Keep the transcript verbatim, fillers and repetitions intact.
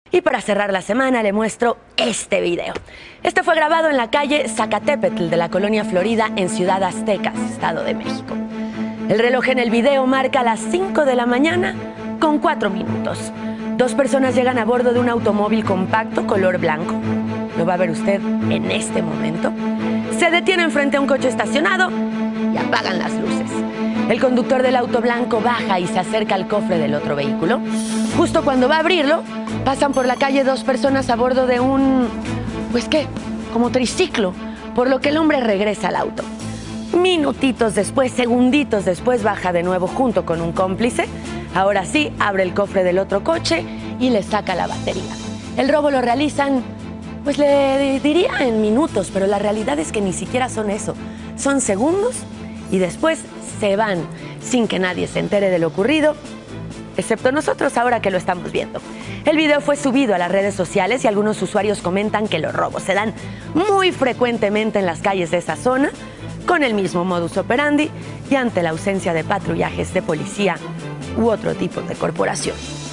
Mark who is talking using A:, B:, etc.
A: Y para cerrar la semana le muestro este video. Este fue grabado en la calle Zacatepetl de la colonia Florida en Ciudad Aztecas, Estado de México. El reloj en el video marca las cinco de la mañana con cuatro minutos. Dos personas llegan a bordo de un automóvil compacto color blanco. Lo va a ver usted en este momento. Se detienen frente a un coche estacionado y apagan las luces. El conductor del auto blanco baja y se acerca al cofre del otro vehículo. Justo cuando va a abrirlo, pasan por la calle dos personas a bordo de un... pues qué, como triciclo, por lo que el hombre regresa al auto. Minutitos después, segunditos después, baja de nuevo junto con un cómplice. Ahora sí, abre el cofre del otro coche y le saca la batería. El robo lo realizan, pues le diría en minutos, pero la realidad es que ni siquiera son eso. Son segundos y después se van sin que nadie se entere de lo ocurrido, excepto nosotros ahora que lo estamos viendo. El video fue subido a las redes sociales y algunos usuarios comentan que los robos se dan muy frecuentemente en las calles de esa zona, con el mismo modus operandi y ante la ausencia de patrullajes de policía u otro tipo de corporación.